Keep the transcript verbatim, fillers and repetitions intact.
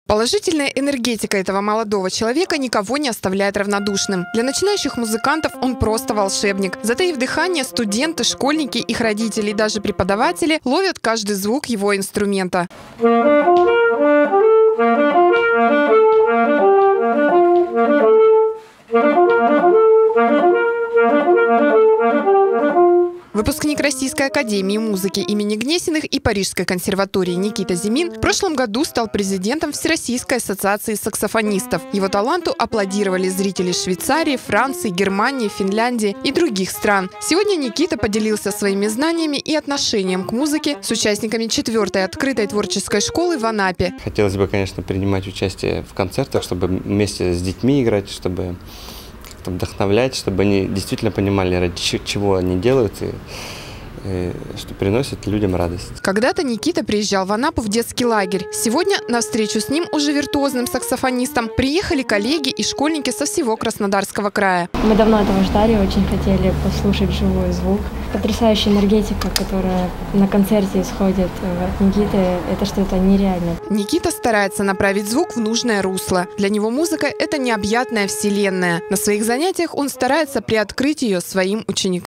Положительная энергетика этого молодого человека никого не оставляет равнодушным. Для начинающих музыкантов он просто волшебник. Затаив дыхание, студенты, школьники, их родители и даже преподаватели ловят каждый звук его инструмента. Выпускник Российской академии музыки имени Гнесиных и Парижской консерватории Никита Зимин в прошлом году стал президентом Всероссийской ассоциации саксофонистов. Его таланту аплодировали зрители Швейцарии, Франции, Германии, Финляндии и других стран. Сегодня Никита поделился своими знаниями и отношением к музыке с участниками четвертой открытой творческой школы в Анапе. Хотелось бы, конечно, принимать участие в концертах, чтобы вместе с детьми играть, чтобы вдохновлять, чтобы они действительно понимали, ради чего они делают и, и что приносит людям радость. Когда-то Никита приезжал в Анапу в детский лагерь. Сегодня на встречу с ним, уже виртуозным саксофонистом, приехали коллеги и школьники со всего Краснодарского края. Мы давно этого ждали, очень хотели послушать живой звук. Потрясающая энергетика, которая на концерте исходит от Никиты, это что-то нереальное. Никита старается направить звук в нужное русло. Для него музыка – это необъятная вселенная. На своих занятиях он старается приоткрыть ее своим ученикам.